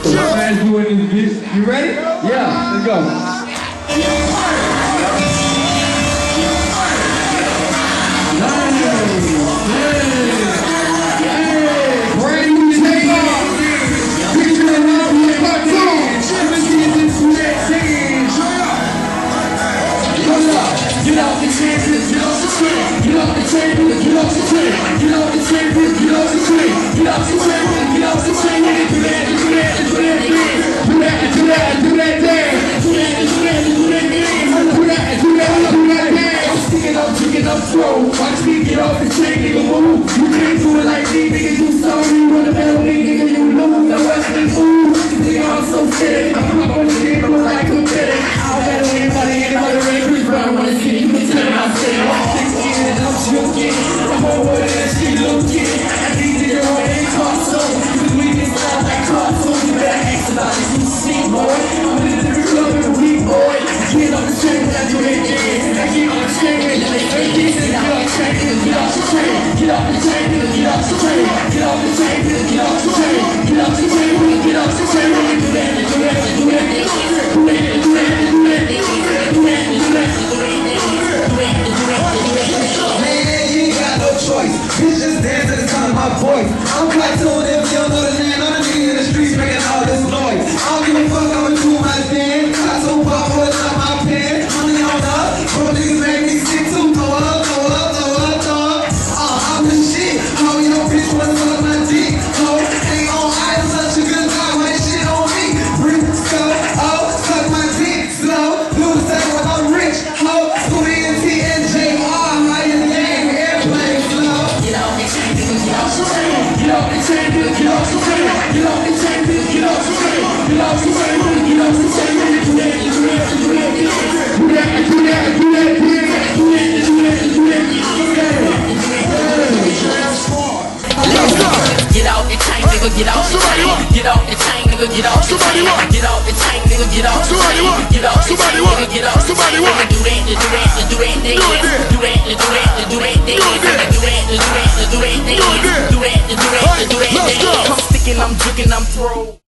Man's doing this bitch. You ready? Yeah, let's go. Brand new take off. Picture of love with cartoon. Get off the champion, get off the train. Get off the champion, get off the train. Get off the champion, get off the train. Get off the champion, get off the train. Do that, do that, do that, do that, do that, do that dance. Do that, do that, do that dance. Do that, do that, do that dance. I'm sticking up, throw. Watch me get off the train, nigga, move. You can't do it like me, nigga. You sorry, you run the battle, nigga. You lose, no wrestling fool. Nigga, I'm so scared. I'm up on the game, I'm like a better. I'll battle anybody, Chris Brown wanna see you. Tell me I'm saying, I'm 16 and I'm joking. I'm over there, she looking. I need to go and talk so. Cause we can stop like cartoons. You better ask about this new shit, boy. I'm in the club in a week, boy. Get on the train, I do it again. I get on the train, I do it again. Get off the train, get off the train. Get off the train, get off the train. Get off the train, get off the train. Get off the train, get off the train. Do that, do that, do that, do that, do that, do that, do that, do that, do that. Man, you ain't got no choice. Bitch, just dance to the sound of my voice. I'm cartoon if you don't know the name. I'm the nigga in the streets making all this noise. I don't give a fuck, I'ma do my thing. Cartoon pop, what's up my pen? Money on up, bro, niggas make me sick too. Throw up, throw up, throw up, throw up. I'm the shit. Ho, you know, bitch, wanna suck my dick. Ho, ain't on item, such a good guy. Why shit on me? Brick, go, oh, suck my dick slow. Do the same when I'm rich. Ho, Scooby and T and J. Get off the train, get off the train, get off the train, get off the train, get off the train, get off the train, do that, do that, do that, do that, do that, do that, do that, do that, do that, get out the train, nigga, get out the train, get out the train, nigga, get out the train, get out the train, nigga, get out the train, get out the train, nigga, get out the train, do that, do that, do that, do that, do that, do that, do that, do that, do that, do that, do that, I'm sticking, I'm juking, I'm throw.